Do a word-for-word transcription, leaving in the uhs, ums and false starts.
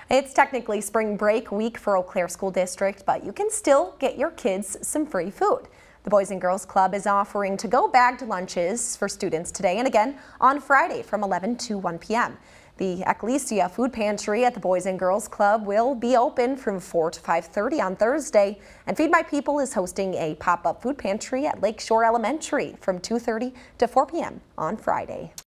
It's technically spring break week for Eau Claire School District, but you can still get your kids some free food. The Boys and Girls Club is offering to-go bagged lunches for students today and again on Friday from eleven to one p m The Ecclesia Food Pantry at the Boys and Girls Club will be open from four to five thirty on Thursday, and Feed My People is hosting a pop-up food pantry at Lakeshore Elementary from two thirty to four p m on Friday.